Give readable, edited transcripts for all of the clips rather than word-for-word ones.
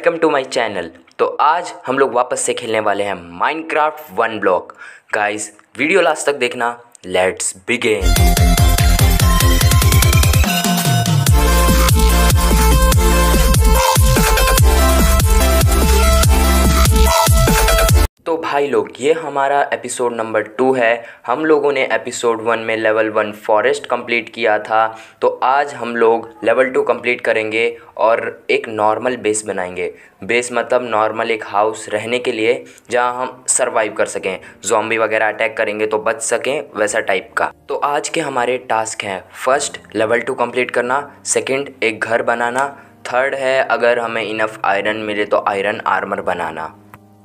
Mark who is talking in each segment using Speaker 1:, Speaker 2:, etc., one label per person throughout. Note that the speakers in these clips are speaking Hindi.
Speaker 1: Welcome to my channel. तो आज हम लोग वापस से खेलने वाले हैं Minecraft one block. Guys video last तक देखना। Let's begin. तो भाई लोग ये हमारा एपिसोड नंबर 2 है। हम लोगों ने एपिसोड 1 में लेवल 1 फॉरेस्ट कंप्लीट किया था। तो आज हम लोग लेवल 2 कंप्लीट करेंगे और एक नॉर्मल बेस बनाएंगे। बेस मतलब नॉर्मल एक हाउस रहने के लिए जहां हम सरवाइव कर सकें, ज़ॉम्बी वगैरह अटैक करेंगे तो बच सकें, वैसा टाइप का। तो आज के हमारे टास्क हैं, फर्स्ट लेवल 2 कंप्लीट करना, सेकंड एक घर बनाना, थर्ड है अगर हमें इनफ आयरन मिले तो आयरन आर्मर बनाना।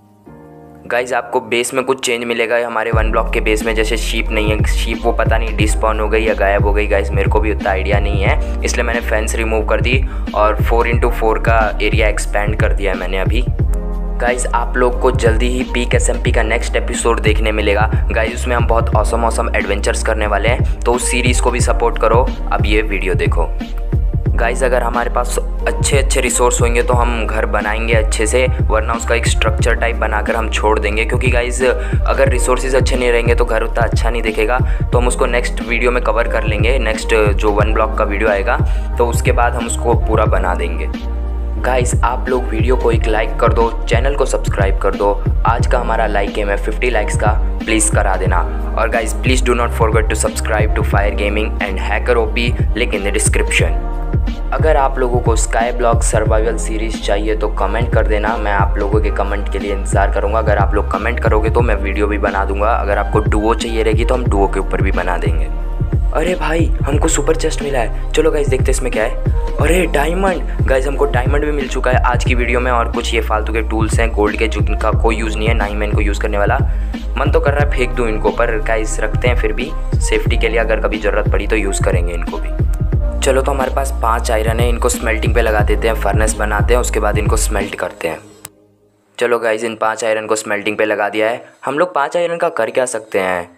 Speaker 1: गाइज आपको बेस में कुछ चेंज मिलेगा हमारे वन ब्लॉक के बेस में। जैसे शीप नहीं है, शीप वो पता नहीं डिस्पॉन हो गई या गायब हो गई। गाइज मेरे को भी उतना आइडिया नहीं है, इसलिए मैंने फेंस रिमूव कर दी और 4x4 का एरिया एक्सपेंड कर दिया है मैंने अभी। गाइज आप लोग को जल्दी ही पीक SMP का नेक्स्ट एपिसोड देखने मिलेगा। गाइज उसमें हम बहुत ऑसम एडवेंचर्स करने वाले हैं, तो उस सीरीज़ को भी सपोर्ट करो। अब ये वीडियो देखो। गाइज़ अगर हमारे पास अच्छे रिसोर्स होंगे तो हम घर बनाएंगे अच्छे से, वरना उसका एक स्ट्रक्चर टाइप बनाकर हम छोड़ देंगे। क्योंकि गाइज़ अगर रिसोर्सेज अच्छे नहीं रहेंगे तो घर उतना अच्छा नहीं दिखेगा। तो हम उसको नेक्स्ट वीडियो में कवर कर लेंगे। नेक्स्ट जो वन ब्लॉक का वीडियो आएगा तो उसके बाद हम उसको पूरा बना देंगे। गाइज़ आप लोग वीडियो को एक लाइक कर दो, चैनल को सब्सक्राइब कर दो। आज का हमारा लाइक एम है 50 लाइक्स का, प्लीज़ करा देना। और guys please do not forget to subscribe to Fire Gaming and Hacker OP, link in the description. अगर आप लोगों को स्काई ब्लॉक सर्वाइवल सीरीज़ चाहिए तो कमेंट कर देना, मैं आप लोगों के कमेंट के लिए इंतज़ार करूंगा। अगर आप लोग कमेंट करोगे तो मैं वीडियो भी बना दूंगा। अगर आपको डुओ चाहिए रहेगी तो हम डुओ के ऊपर भी बना देंगे। अरे भाई हमको सुपर चेस्ट मिला है, चलो गाइज देखते इसमें क्या है। अरे डायमंड, गाइज हमको डायमंड भी मिल चुका है आज की वीडियो में। और कुछ ये फालतू के टूल्स हैं गोल्ड के जिनका कोई यूज़ नहीं है, ना ही मैं इनको यूज़ करने वाला। मन तो कर रहा है फेंक दूँ इनको, पर गाइज रखते हैं फिर भी सेफ्टी के लिए, अगर कभी ज़रूरत पड़ी तो यूज़ करेंगे इनको भी। चलो तो हमारे पास 5 आयरन है, इनको स्मेल्टिंग पे लगा देते हैं, फर्नेस बनाते हैं, उसके बाद इनको स्मेल्ट करते हैं। चलो गाइज इन 5 आयरन को स्मेल्टिंग पे लगा दिया है। हम लोग 5 आयरन का कर क्या सकते हैं?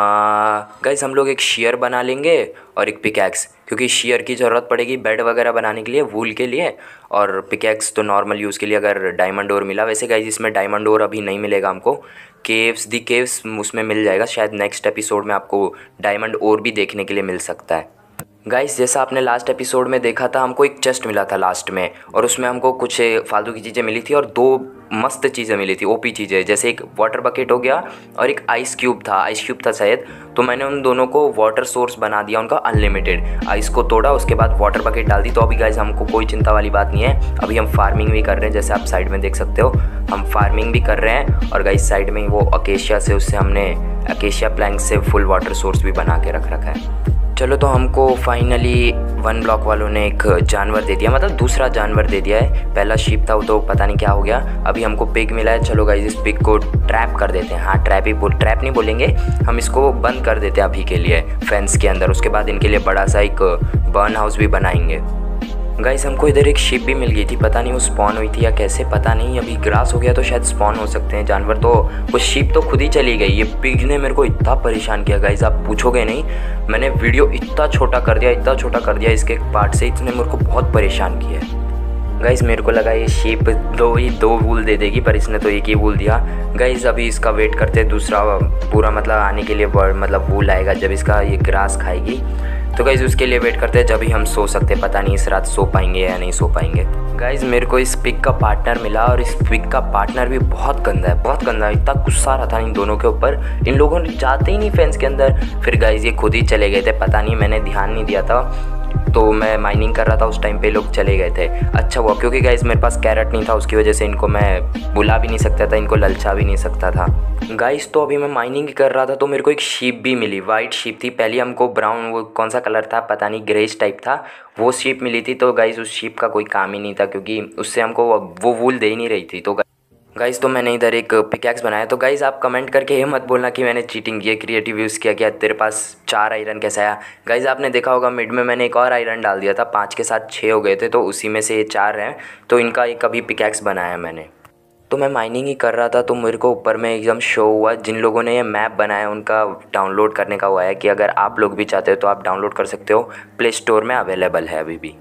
Speaker 1: हाँ गाइज हम लोग एक शेयर बना लेंगे और एक पिकैक्स, क्योंकि शेयर की ज़रूरत पड़ेगी बेड वगैरह बनाने के लिए, वूल के लिए। और पिकैक्स तो नॉर्मल यूज़ के लिए अगर डायमंड ओर मिला। वैसे गाइज इसमें डायमंड ओर अभी नहीं मिलेगा हमको, केव्स उसमें मिल जाएगा शायद। नेक्स्ट एपिसोड में आपको डायमंड ओर भी देखने के लिए मिल सकता है। गाइस जैसा आपने लास्ट एपिसोड में देखा था, हमको एक चेस्ट मिला था लास्ट में, और उसमें हमको कुछ फालतू की चीज़ें मिली थी और 2 मस्त चीज़ें मिली थी, ओपी चीज़ें। जैसे एक वाटर बकेट हो गया और एक आइस क्यूब था शायद। तो मैंने उन दोनों को वाटर सोर्स बना दिया उनका अनलिमिटेड। आइस को तोड़ा, उसके बाद वाटर बकेट डाल दी। तो अभी गाइस हमको कोई चिंता वाली बात नहीं है। अभी हम फार्मिंग भी कर रहे हैं, जैसे आप साइड में देख सकते हो हम फार्मिंग भी कर रहे हैं। और गाइस साइड में वो अकेशिया से, उससे हमने अकेशिया प्लैंक से फुल वाटर सोर्स भी बना के रखा है। चलो तो हमको फाइनली वन ब्लॉक वालों ने एक जानवर दे दिया, मतलब दूसरा जानवर दे दिया है। पहला शीप था वो तो पता नहीं क्या हो गया। अभी हमको पिग मिला है। चलो गाइस इस पिग को ट्रैप कर देते हैं। हाँ ट्रैप नहीं बोलेंगे, हम इसको बंद कर देते हैं अभी के लिए फेंस के अंदर। उसके बाद इनके लिए बड़ा सा एक बर्न हाउस भी बनाएंगे। गाइस हमको इधर एक शिप भी मिल गई थी, पता नहीं वो स्पॉन हुई थी या कैसे, पता नहीं। अभी ग्रास हो गया तो शायद स्पॉन हो सकते हैं जानवर। तो वो शिप तो खुद ही चली गई। ये पिग ने मेरे को इतना परेशान किया गाइस, आप पूछोगे नहीं। मैंने वीडियो इतना छोटा कर दिया इसके पार्ट से, इसने मेरे को बहुत परेशान किया है। गाइस मेरे को लगा ये शिप दो वूल दे देगी, पर इसने तो एक ही वूल दिया। गाइस अभी इसका वेट करते हैं दूसरा पूरा मतलब आने के लिए, मतलब वूल आएगा जब इसका ये ग्रास खाएगी। तो गाइज़ उसके लिए वेट करते हैं जब ही हम सो सकते हैं। पता नहीं इस रात सो पाएंगे या नहीं सो पाएंगे। गाइज़ मेरे को इस पिग का पार्टनर मिला, और इस पिग का पार्टनर भी बहुत गंदा है। इतना गुस्सा रहा था इन दोनों के ऊपर। इन लोगों ने जाते ही नहीं फेंस के अंदर। फिर गाइज़ ये खुद ही चले गए थे, पता नहीं मैंने ध्यान नहीं दिया था। तो मैं माइनिंग कर रहा था उस टाइम पे, लोग चले गए थे। अच्छा हुआ, क्योंकि गाइस मेरे पास कैरेट नहीं था, उसकी वजह से इनको मैं बुला भी नहीं सकता था, इनको ललचा भी नहीं सकता था। गाइस तो अभी मैं माइनिंग ही कर रहा था तो मेरे को एक शीप भी मिली, वाइट शीप थी। पहले हमको ब्राउन, वो कौन सा कलर था पता नहीं, ग्रेज टाइप था, वो शीप मिली थी। तो गाइस उस शीप का कोई काम ही नहीं था, क्योंकि उससे हमको वो वूल दे ही नहीं रही थी। तो गाइज़ तो मैंने इधर एक पिकैक्स बनाया। तो गाइज़ आप कमेंट करके ये मत बोलना कि मैंने चीटिंग की है, क्रिएटिव यूज़ किया। क्या तेरे पास 4 आयरन कैसा आया? गाइज़ आपने देखा होगा मिड में मैंने एक और आयरन डाल दिया था, 5 के साथ 6 हो गए थे, तो उसी में से ये 4 हैं। तो इनका एक अभी पिकैक्स बनाया मैंने। तो मैं माइनिंग ही कर रहा था तो मेरे को ऊपर में एकदम शो हुआ, जिन लोगों ने ये मैप बनाया उनका डाउनलोड करने का हुआ है कि अगर आप लोग भी चाहते हो तो आप डाउनलोड कर सकते हो, प्ले स्टोर में अवेलेबल है अभी भी।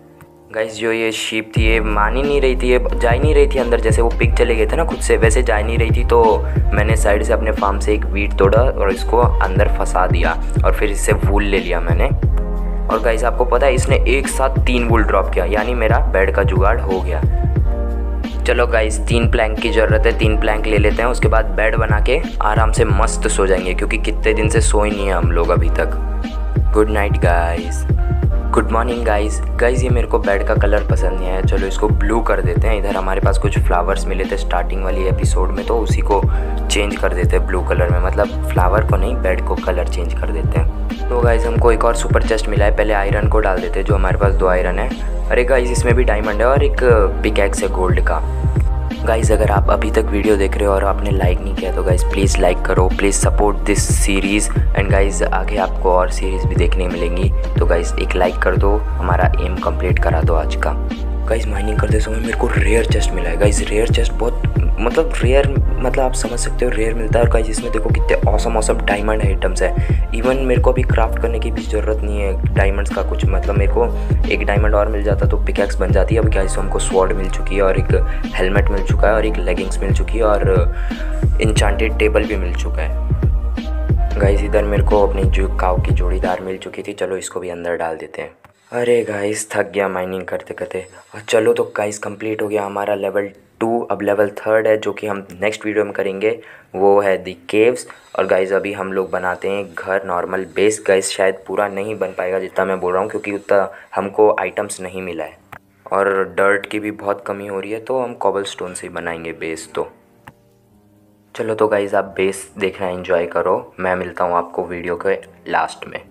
Speaker 1: गाइस जो ये शीप थी ये मान ही नहीं रही थी, ये जा ही नहीं रही थी अंदर। जैसे वो पिग चले गए थे ना खुद से, वैसे जा ही नहीं रही थी। तो मैंने साइड से अपने फार्म से एक वीट तोड़ा और इसको अंदर फंसा दिया और फिर इससे वूल ले लिया मैंने। और गाइस आपको पता है इसने एक साथ 3 वूल ड्रॉप किया, यानी मेरा बेड का जुगाड़ हो गया। चलो गाइस 3 प्लैंक की ज़रूरत है, 3 प्लैंक ले लेते हैं। उसके बाद बेड बना के आराम से मस्त सो जाएंगे, क्योंकि कितने दिन से सो ही नहीं है हम लोग अभी तक। Good night guys, good morning guys. Guys ये मेरे को बेड का कलर पसंद नहीं आया, चलो इसको ब्लू कर देते हैं। इधर हमारे पास कुछ फ्लावर्स मिले थे स्टार्टिंग वाली एपिसोड में, तो उसी को चेंज कर देते हैं ब्लू कलर में। मतलब फ्लावर को नहीं, बेड को कलर चेंज कर देते हैं। तो गाइस हमको एक और सुपर चेस्ट मिला है, पहले आयरन को डाल देते हैं, जो हमारे पास 2 आयरन है। अरे गाइस इसमें भी डायमंड है और एक पिकैक्स है गोल्ड का। गाइस अगर आप अभी तक वीडियो देख रहे हो और आपने लाइक नहीं किया तो गाइस प्लीज़ लाइक करो, please support this series. And guys आगे आपको और सीरीज़ भी देखने मिलेंगी, तो गाइस एक लाइक कर दो, हमारा एम कंप्लीट करा दो आज का। गाइस माइनिंग करते समय मेरे को रेयर चेस्ट मिला है। गाइस रेयर चेस्ट बहुत मतलब रेयर, मतलब आप समझ सकते हो रेयर मिलता है। और गाइस इसमें देखो कितने ऑसम डायमंड आइटम्स है। इवन मेरे को अभी क्राफ्ट करने की भी ज़रूरत नहीं है डायमंड्स का कुछ, मतलब मेरे को एक डायमंड और मिल जाता तो पिकैक्स बन जाती है। अब गाइस हमको स्वॉर्ड मिल चुकी है और एक हेलमेट मिल चुका है और एक लेगिंग्स मिल चुकी है और इंचांटेड टेबल भी मिल चुका है। गाइस इधर मेरे को अपनी जो काऊ की जोड़ीदार मिल चुकी थी, चलो इसको भी अंदर डाल देते हैं। अरे गाइस थक गया माइनिंग करते करते। और चलो तो गाइस कंप्लीट हो गया हमारा लेवल 2। अब लेवल 3 है जो कि हम नेक्स्ट वीडियो में करेंगे, वो है दी केव्स। और गाइस अभी हम लोग बनाते हैं घर नॉर्मल बेस। गाइस शायद पूरा नहीं बन पाएगा जितना मैं बोल रहा हूँ, क्योंकि उतना हमको आइटम्स नहीं मिला है और डर्ट की भी बहुत कमी हो रही है, तो हम कॉबल स्टोन से ही बनाएंगे बेस। तो चलो तो गाइस आप बेस देखना एंजॉय करो, मैं मिलता हूँ आपको वीडियो के लास्ट में।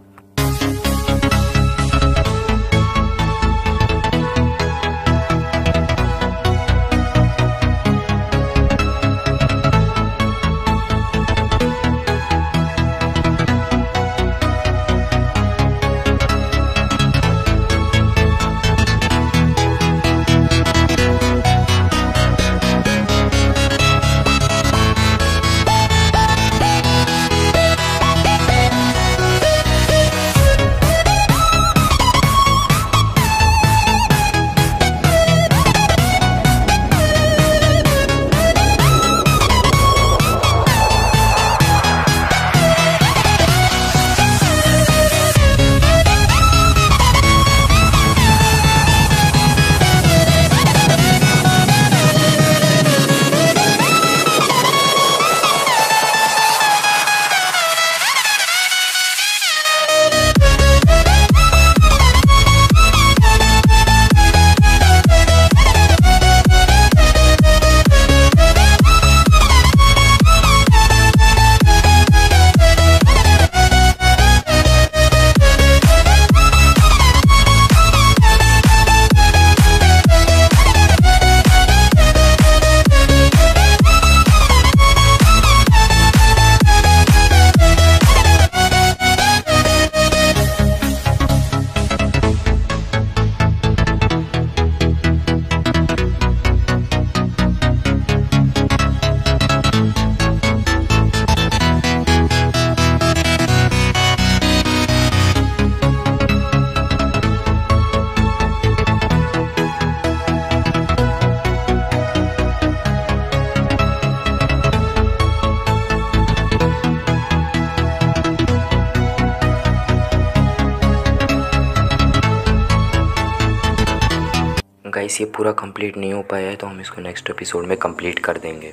Speaker 1: गाइस ये पूरा कंप्लीट नहीं हो पाया है, तो हम इसको नेक्स्ट एपिसोड में कंप्लीट कर देंगे।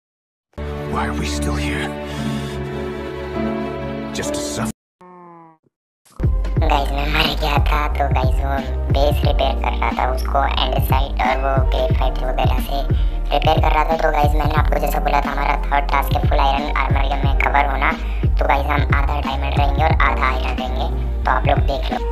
Speaker 2: Why are we still here? Just to suffer.
Speaker 3: Guys मैं मर गया था, तो गाइस वो बेस रिपेयर कर रहा था, उसको एंड साइट और वो ग्रेफाइट वगैरह से रिपेयर कर रहा था। तो गाइस मैंने आपको जैसा बोला था हमारा 3rd टास्क है फुल आयरन आर्मर में कवर होना। तो गाइस हम आधा डायमंड रहेंगे और आधा आयरन रहेंगे, तो आप लोग देख लो।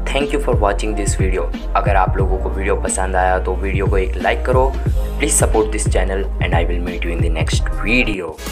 Speaker 1: Thank you for watching this video. अगर आप लोगों को वीडियो पसंद आया तो वीडियो को एक लाइक करो। Please support this channel and I will meet you in the next video.